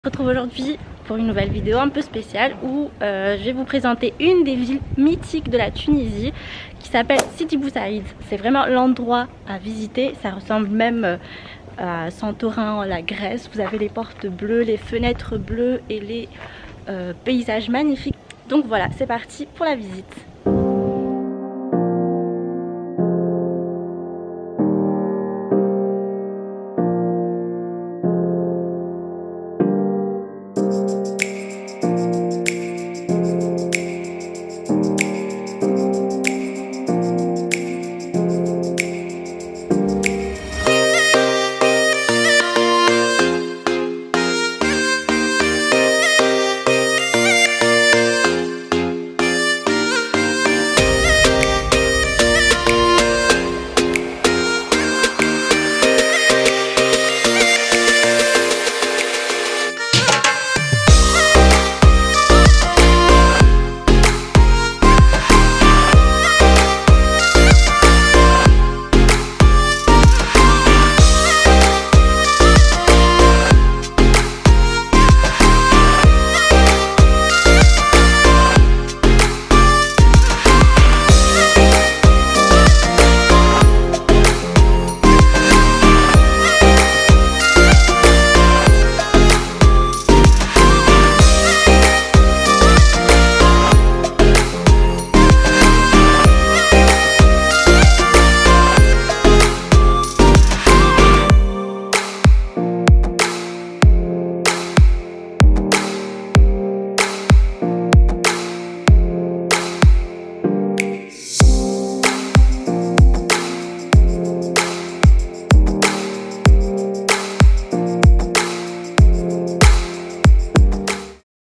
Je me retrouve aujourd'hui pour une nouvelle vidéo un peu spéciale où je vais vous présenter une des villes mythiques de la Tunisie qui s'appelle Sidi Bou Saïd. C'est vraiment l'endroit à visiter, ça ressemble même à Santorin, la Grèce. Vous avez les portes bleues, les fenêtres bleues et les paysages magnifiques. Donc voilà, c'est parti pour la visite.